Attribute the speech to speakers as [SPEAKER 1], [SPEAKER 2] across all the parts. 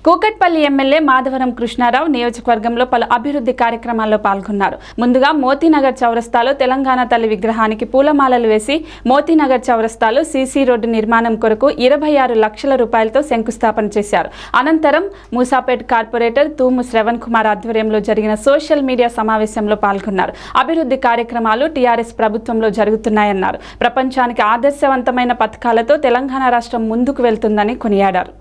[SPEAKER 1] Kukatpally MLA Madhavaram Krishnarao నియోజకవర్గంలో పలు అభివృద్ధి కార్యక్రమాల్లో పాల్గొన్నారు. ముందుగా మోతీనగర్ చౌరస్తాలో తెలంగాణ తల్లి విగ్రహానికి పూలమాలలు వేసి మోతీనగర్ చౌరస్తాలో సీసీ రోడ్డు నిర్మాణం కొరకు 26 లక్షల రూపాయలతో శంకుస్థాపన చేశారు. అనంతరం మూసాపేట్ కార్పొరేటర్ తూము శ్రవణ్ కుమార్ ఆధ్వర్యంలో జరిగిన సోషల్ మీడియా సమావేశంలో పాల్గొన్నారు. అభివృద్ధి కార్యక్రమాలు టీఆర్ఎస్ ప్రభుత్వంలో జరుగుతున్నాయన్నారు. ప్రపంచానికి ఆదర్శవంతమైన పథకాలతో తెలంగాణ రాష్ట్రం ముందుకు వెళ్తుందని కొనియాడారు.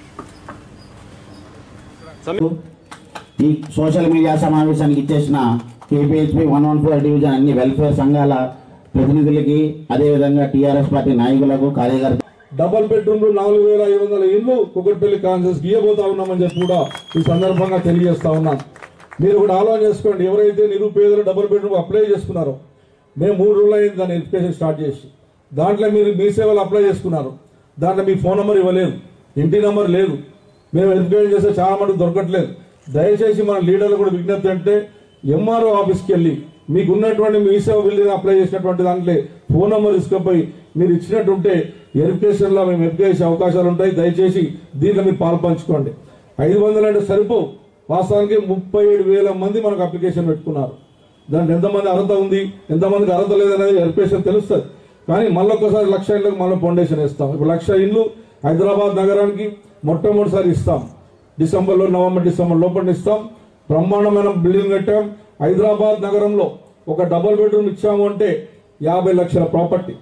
[SPEAKER 2] ఈ సోషల్ మీడియా సమావేశానికి ఇచ్చేసిన కేపీహెచ్పీ 114 డివిజన్ అన్ని వెల్ఫేర్ సంఘాల ప్రతినిధులకి అదేవిధంగా టీఆర్ఎస్ పార్టీ నాయకులకు కార్యకర్త
[SPEAKER 3] డబుల్ బెడ్రూమ్లు 4500 ఇళ్లు కూకట్పల్లి కాన్సెన్స్ గీయబోతా ఉన్నామని చెప్పి కూడా ఈ సందర్భంగా తెలియజేస్తా ఉన్నాం. మీరు కూడా ఆలోచన చేసుకోండి, ఎవరైతే నిరుపేదలు డబుల్ బెడ్రూమ్ అప్లై చేసుకున్నారో, మేము 3 రోజులు అయింది దాన్ని వెరిఫికేషన్ స్టార్ట్ చేసి, దాంట్లో మీరు మీ సేవలు అప్లై చేసుకున్నారు, దాంట్లో మీ ఫోన్ నెంబర్ ఇవ్వలేదు, ఇంటి నెంబర్ లేదు, మేము వెరిఫికేషన్ చేస్తే చాలా మటుకు దొరకట్లేదు. దయచేసి మన లీడర్లు కూడా విజ్ఞప్తి అంటే ఎంఆర్ఓ ఆఫీస్కి వెళ్ళి మీకు ఉన్నటువంటి మీ సేవ బిల్లు అప్లై చేసినటువంటి దాంట్లో ఫోన్ నెంబర్ తీసుకుపోయి మీరు ఇచ్చినట్టుంటే వెరిఫికేషన్లో మేము వెరిఫై చేసే అవకాశాలు ఉంటాయి. దయచేసి దీంట్లో మీరు పాల్పంచుకోండి. 500 అంటే సరిపోవు. వాస్తవానికి 37,000 మంది మనకు అప్లికేషన్ పెట్టుకున్నారు. దానికి ఎంతమంది అర్హత ఉంది, ఎంతమందికి అర్హత లేదనేది వెరిఫికేషన్ తెలుస్తుంది. కానీ మళ్ళొకసారి 1,00,000 ఇళ్లకు మళ్ళీ ఫౌండేషన్ ఇస్తాం. ఇప్పుడు 1,00,000 ఇళ్లు హైదరాబాద్ నగరానికి మొట్టమొదటిసారి ఇస్తాం. నవంబర్ డిసెంబర్ లోపల ఇస్తాం. బ్రహ్మాండమైన బిల్డింగ్ కట్టాం. హైదరాబాద్ నగరంలో ఒక డబుల్ బెడ్రూమ్ ఇచ్చాము అంటే 50 లక్షల ప్రాపర్టీ.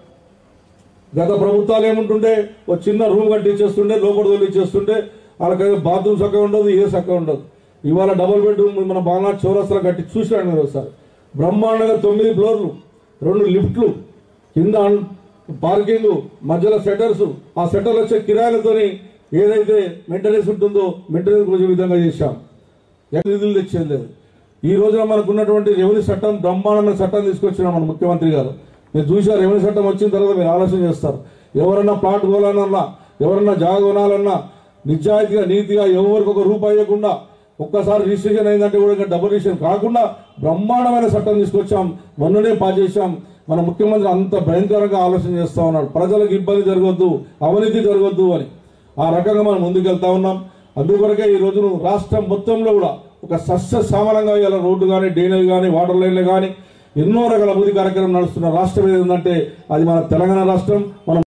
[SPEAKER 3] గత ప్రభుత్వాలు ఏముంటుండే, ఒక చిన్న రూమ్ కట్టించేస్తుండే, లోపల తోలిచ్చేస్తుండే, వాళ్ళకి బాత్రూమ్ చక్కగా ఉండదు, ఏ చక్కగా ఉండదు. ఇవాళ డబుల్ బెడ్రూమ్ మన బాగా చౌరస్తాలో కట్టి చూసాడు మీరు ఒకసారి. బ్రహ్మాండంగా 9 ఫ్లోర్లు, 2 లిఫ్ట్లు, కింద పార్కింగ్, మధ్యలో షట్టర్స్. ఆ షట్టర్లు వచ్చే కిరాయిలతోని ఏదైతే మెయింటెనెన్స్ ఉంటుందో మెయింటెనెన్స్ వచ్చే విధంగా చేశాం. నిధులు తెచ్చేది లేదు. ఈ రోజున మనకు ఉన్నటువంటి రెవెన్యూ చట్టం, బ్రహ్మాండమైన చట్టం తీసుకొచ్చినాం మన ముఖ్యమంత్రి గారు. మీరు చూసారు, రెవెన్యూ చట్టం వచ్చిన తర్వాత మీరు ఆలోచన చేస్తారు. ఎవరన్నా ప్లాట్ కొనాలన్నా, ఎవరన్నా జాగ కొనాలన్నా నిజాయితీగా నీతిగా ఎవరికి ఒక రూపాయి ఇవ్వకుండా ఒక్కసారి రిజిస్ట్రేషన్ అయిందంటే కూడా ఇంకా డబుల్ రిజిస్ట్రేషన్ కాకుండా బ్రహ్మాండమైన చట్టం తీసుకొచ్చాం. మొన్ననే పాస్ చేశాం. మన ముఖ్యమంత్రి అంత భయంకరంగా ఆలోచన చేస్తా ఉన్నాడు. ప్రజలకు ఇబ్బంది జరగొద్దు, అవినీతి జరగొద్దు అని. ఆ రకంగా మనం ముందుకెళ్తా ఉన్నాం. అందుకొరకే ఈ రోజును రాష్ట్రం మొత్తంలో కూడా ఒక సస్య సామరంగా ఇలా రోడ్డు కానీ, డ్రైనేజ్ కానీ, వాటర్ లైన్లు కానీ ఎన్నో రకాల అభివృద్ధి కార్యక్రమం నడుస్తున్న రాష్ట్రం ఏదంటే అది మన తెలంగాణ రాష్ట్రం. మనం